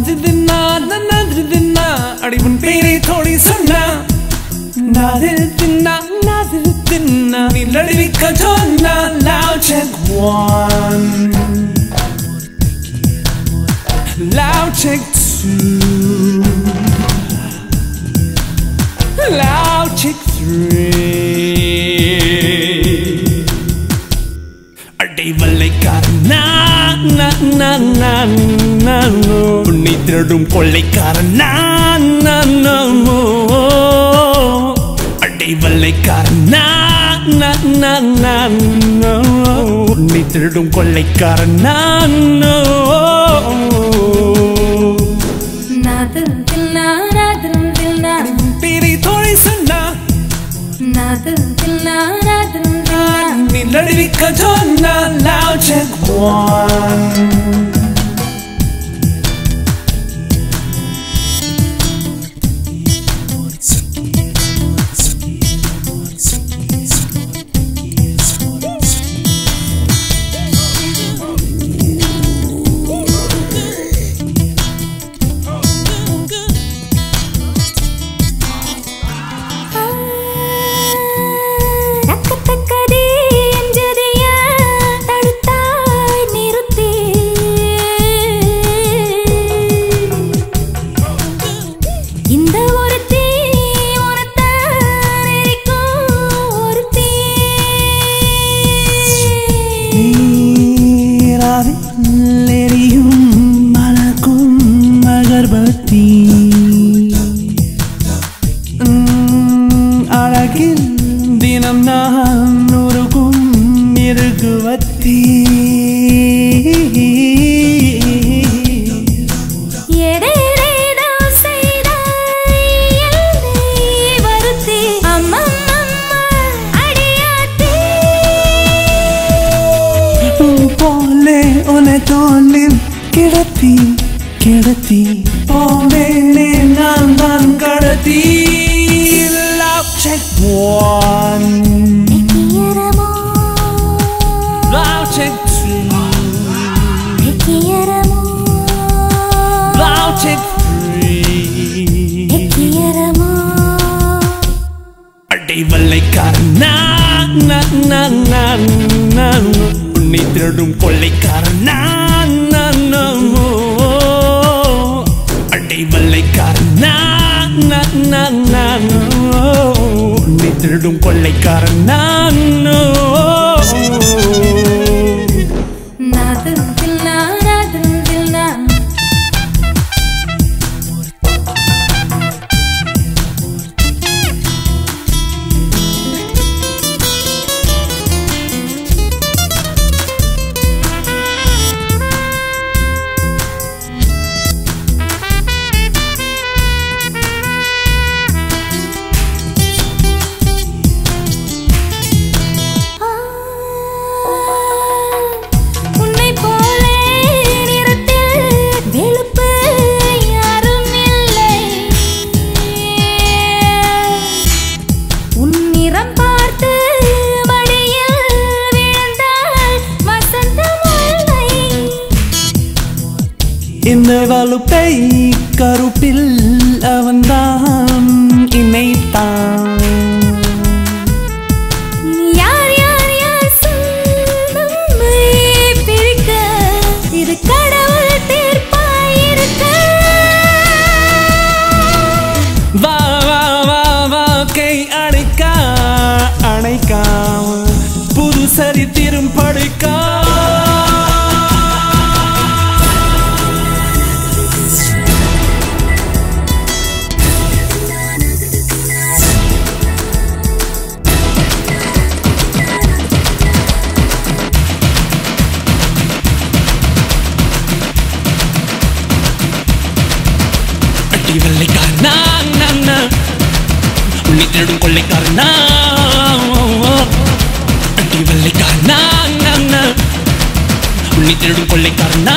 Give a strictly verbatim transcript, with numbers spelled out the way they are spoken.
தின்னா நன்னது தின்னா அடி உன் பேரை தோழி சொன்னா நாது தின்னா நாது தின்னா நீ நடுவிக்க சொன்னா now check one now check two now check three அடை வல்லைக்காரனா நான் நான் நான் நான் உன்னை திருடும் கொள்ளைக்காரனா நான் நான் அடை வல்லைக்காரனா நான் நான் நான் உன்னை திருடும் கொள்ளைக்காரனா நாதன் தின்னா நாதன் தின்னா பேரை தோழி சொன்னா நாதன் தின்னா நாதன் தின்னா நீ நடுவிக்க சொன்னா now check one திருடும் கொள்ளைக்காரன்